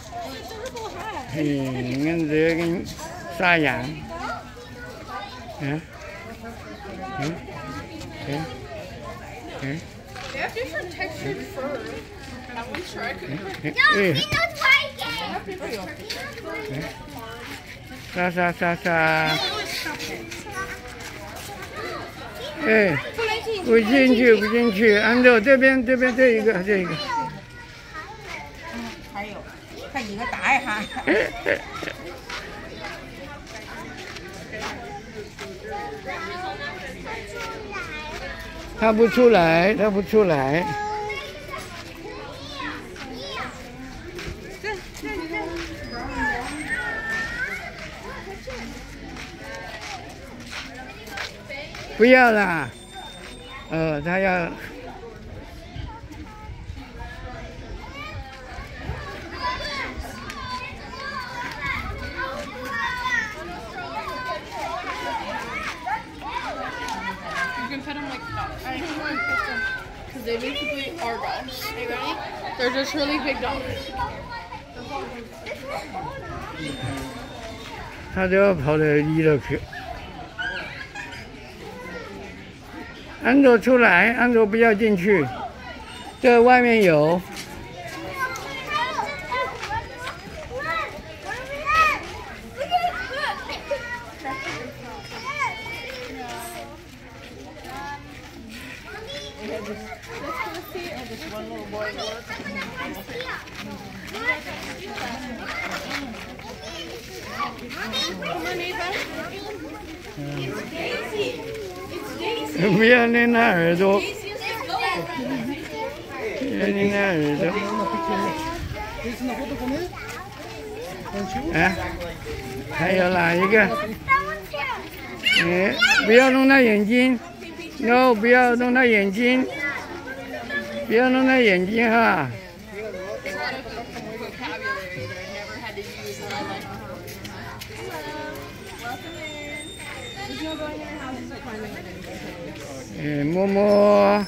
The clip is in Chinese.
你看这跟杀羊， They have different textured fur. That one's sure I could. 杀！哎，不进去，安豆这边这一个。 还有，看一个打一下。 他不出来。不要啦，他要。 Because they basically are dogs. Are you ready? They're just really big dogs. 他都要跑到里头去。安卓出来，安卓不要进去。这外面有。不要拎他耳朵，哎，还有哪一个？不要弄他眼睛 ，no， 不要弄他眼睛，哈。摸摸。